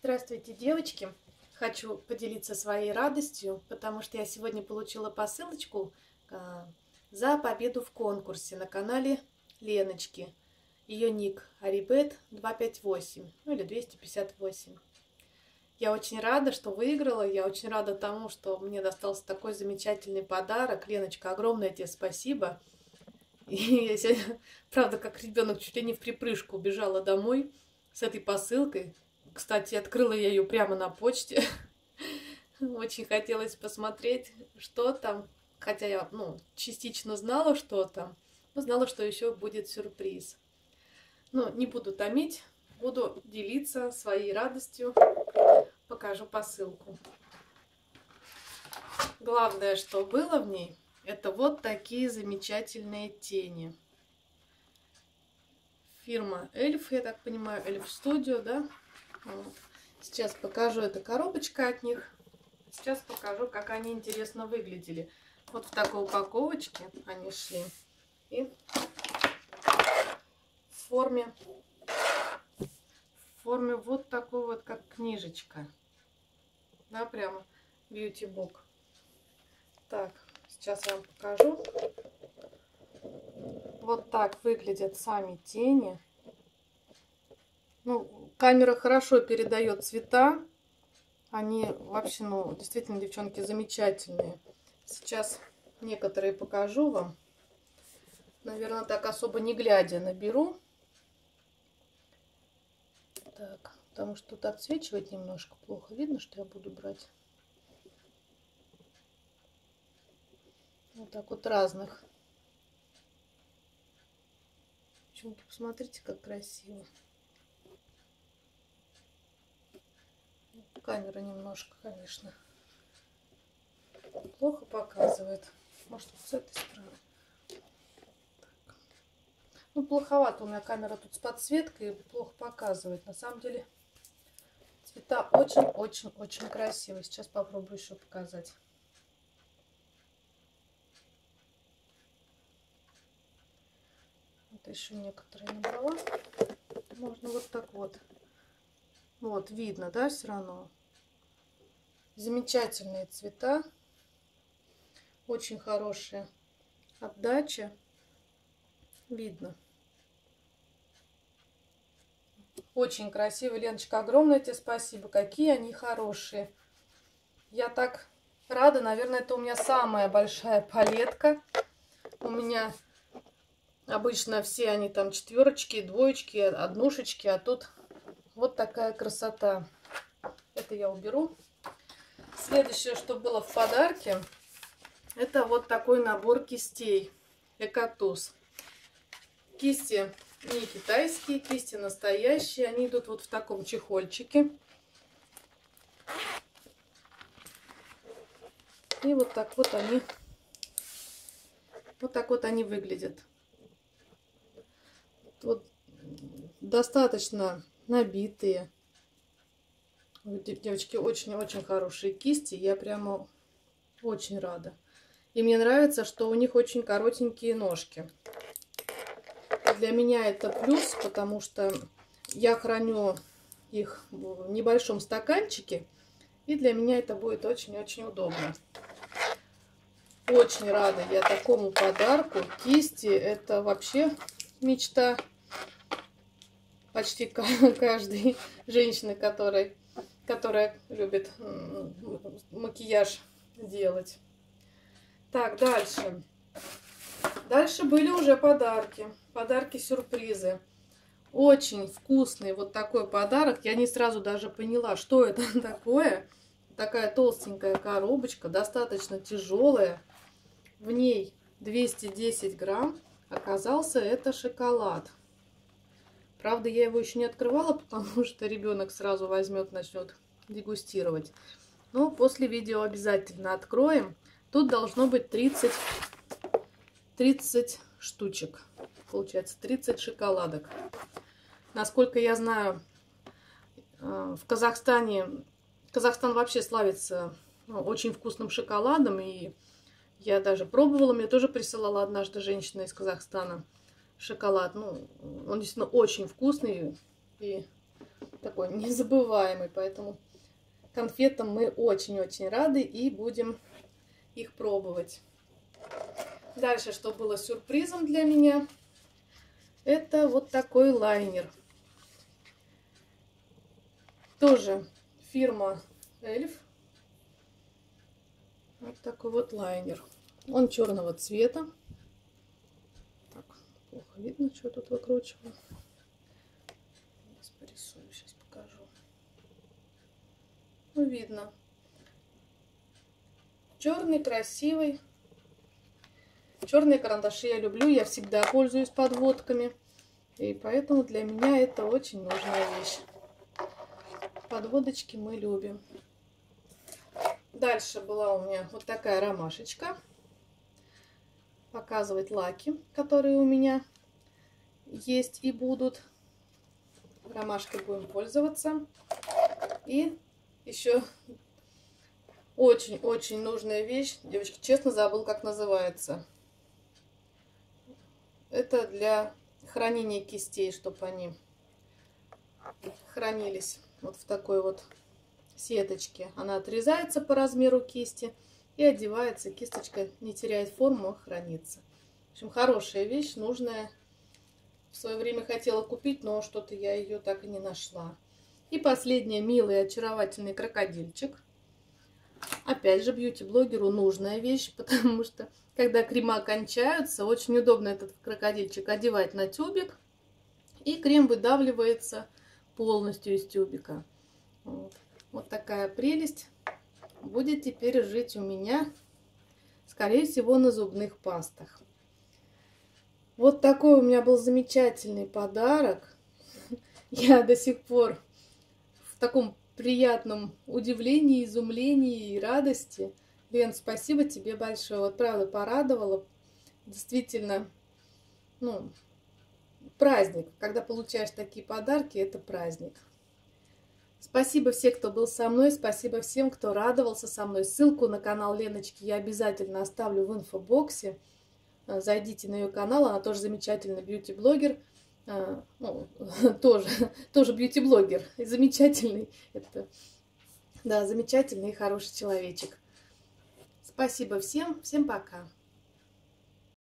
Здравствуйте, девочки! Хочу поделиться своей радостью, потому что я сегодня получила посылочку за победу в конкурсе на канале Леночки. Ее ник Арибет 258, ну или 258. Я очень рада, что выиграла, я очень рада тому, что мне достался такой замечательный подарок. Леночка, огромное тебе спасибо. И я сегодня, правда, как ребенок, чуть ли не в припрыжку убежала домой с этой посылкой. Кстати, открыла я ее прямо на почте. Очень хотелось посмотреть, что там. Хотя я, частично знала, что там, но знала, что еще будет сюрприз. Но не буду томить, буду делиться своей радостью. Покажу посылку. Главное, что было в ней, это вот такие замечательные тени. Фирма Эльф, я так понимаю, Эльф Студио, да? Вот. Сейчас покажу, это коробочка от них. Сейчас покажу, как они интересно выглядели. Вот в такой упаковочке они шли. И в форме вот такой вот, как книжечка. Да, прямо бьюти-бук. Так, сейчас я вам покажу. Вот так выглядят сами тени. Камера хорошо передает цвета. Они вообще, действительно, девчонки, замечательные. Сейчас некоторые покажу вам. Наверное, так особо не глядя наберу. Так, потому что тут отсвечивает немножко плохо. Видно, что я буду брать. Вот так вот разных. Девчонки, посмотрите, как красиво. Камера немножко, конечно, плохо показывает. Может, с этой стороны. Так. Плоховато у меня камера тут с подсветкой, плохо показывает. На самом деле цвета очень-очень-очень красивые. Сейчас попробую еще показать. Вот еще некоторые набрала. Можно вот так вот. Вот, видно, да, все равно. Замечательные цвета. Очень хорошая отдача. Видно. Очень красиво. Леночка, огромное тебе спасибо. Какие они хорошие. Я так рада. Наверное, это у меня самая большая палетка. У меня обычно все они там четверочки, двоечки, однушечки. А тут вот такая красота. Это я уберу. Следующее, что было в подарке, это вот такой набор кистей. Экотуз. Кисти не китайские, кисти настоящие. Они идут вот в таком чехольчике. И вот так вот они выглядят. Вот достаточно набитые. Девочки, очень-очень хорошие кисти. Я прямо очень рада. И мне нравится, что у них очень коротенькие ножки. Для меня это плюс, потому что я храню их в небольшом стаканчике. И для меня это будет очень-очень удобно. Очень рада я такому подарку. Кисти — это вообще мечта почти каждой женщины, которая любит макияж делать. Так, дальше. Дальше были уже подарки. Подарки-сюрпризы. Очень вкусный вот такой подарок. Я не сразу даже поняла, что это такое. Такая толстенькая коробочка, достаточно тяжелая. В ней 210 грамм. Оказался это шоколад. Правда, я его еще не открывала, потому что ребенок сразу возьмет, начнет дегустировать. Но после видео обязательно откроем. Тут должно быть 30 штучек. Получается 30 шоколадок. Насколько я знаю, в Казахстане... Казахстан вообще славится очень вкусным шоколадом. И я даже пробовала, мне тоже присылала однажды женщина из Казахстана шоколад. Он действительно очень вкусный. И такой незабываемый. Поэтому конфетам мы очень-очень рады и будем их пробовать. Дальше, что было сюрпризом для меня, это вот такой лайнер. Тоже фирма Эльф. Вот такой вот лайнер. Он черного цвета. Так, плохо видно, что тут выкручиваю. Сейчас порисую, сейчас покажу. Ну, видно. Черный, красивый. Черные карандаши я люблю, я всегда пользуюсь подводками. И поэтому для меня это очень нужная вещь. Подводочки мы любим. Дальше была у меня вот такая ромашечка. Показывать лаки, которые у меня есть и будут. Ромашкой будем пользоваться. И еще очень-очень нужная вещь. Девочки, честно забыл, как называется. Это для хранения кистей, чтобы они хранились вот в такой вот сеточке. Она отрезается по размеру кисти и одевается. Кисточка не теряет форму, а хранится. В общем, хорошая вещь, нужная. В свое время хотела купить, но что-то я ее так и не нашла. И последний милый очаровательный крокодильчик. Опять же, бьюти-блогеру нужная вещь, потому что когда крема кончаются, очень удобно этот крокодильчик одевать на тюбик. И крем выдавливается полностью из тюбика. Вот такая прелесть будет теперь жить у меня, скорее всего, на зубных пастах. Вот такой у меня был замечательный подарок. Я до сих пор в таком приятном удивлении, изумлении и радости. Лен, спасибо тебе большое. Вот правда порадовала. Действительно, ну, праздник. Когда получаешь такие подарки, это праздник. Спасибо всем, кто был со мной. Спасибо всем, кто радовался со мной. Ссылку на канал Леночки я обязательно оставлю в инфобоксе. Зайдите на ее канал. Она тоже замечательный бьюти-блогер. Ну, тоже бьюти-блогер. И замечательный. Это, да, замечательный и хороший человечек. Спасибо всем. Всем пока.